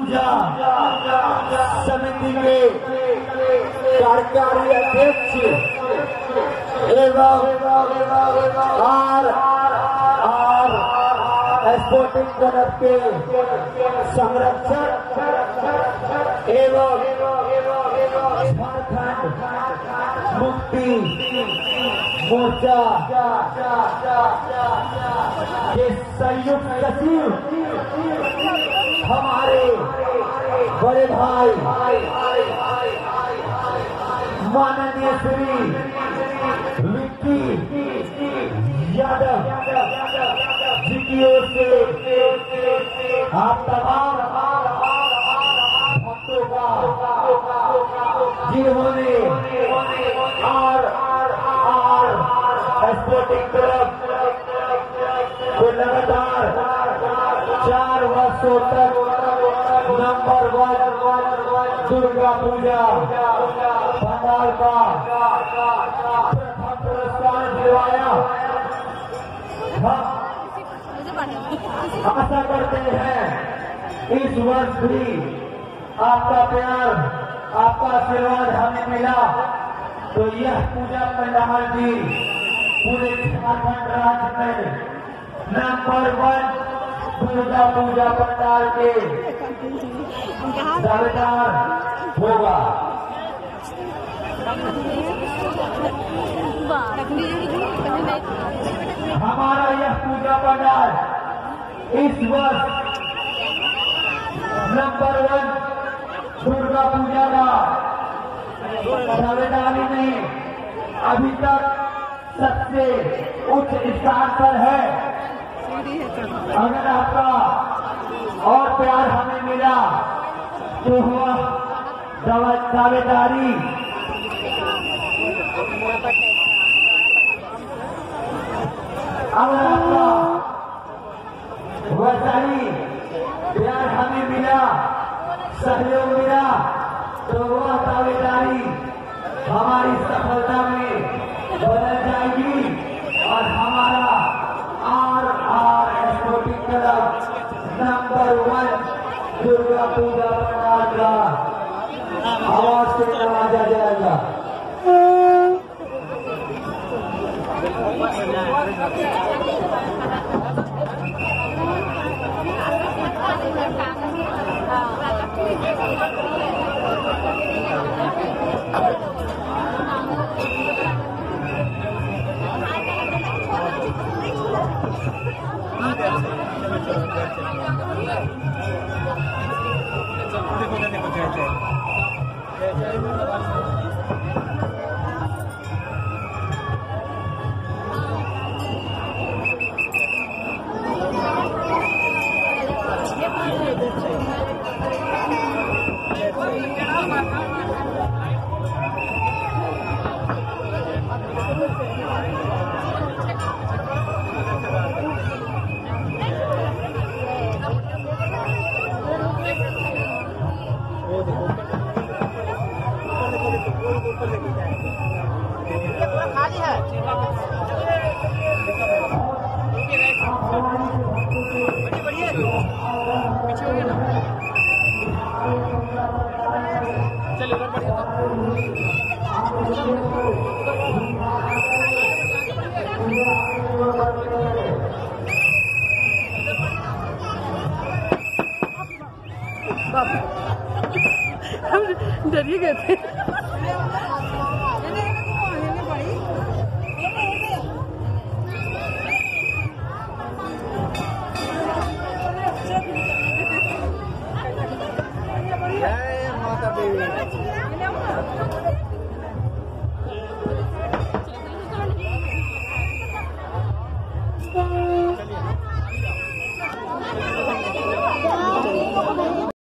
पूजा समिति के कार्यकारी अध्यक्ष एवं स्पोर्टिंग क्लब के संरक्षक एवं झारखंड मुक्ति मोर्चा के संयुक्त सचिव हमारे बड़े भाई माननीय श्री विक्की यादव जी की ओर से आप तमाम भक्तों का जिन्होंने स्पोर्टिंग क्लब को लगातार 4 वर्षों तक नंबर 1 दुर्गा पूजा पंडाल का प्रथम पुरस्कार दिलवाया। हम आशा करते हैं इस वर्ष भी आपका प्यार, आपका आशीर्वाद हमें मिला तो यह पूजा पंडाल भी पूरे झारखंड राज्य में नंबर 1 दुर्गा पूजा पंडाल के दावेदार होगा। हमारा यह पूजा पंडाल इस वर्ष नंबर 1 दुर्गा पूजा का दावेदारी में अभी तक सबसे उच्च स्थान पर है। अगर आपका और प्यार हमें मिला तो हुआ दावेदारी अगर आपका वैसाही प्यार हमें मिला, सहयोग मिला तो वह दावेदारी हमारी सफलता में बदल जाएगी और हमारा sporting club number 1 Durga Puja pandal का अवार्ड से नवाजा जाएगा। खाली है हम डरिए गए थे।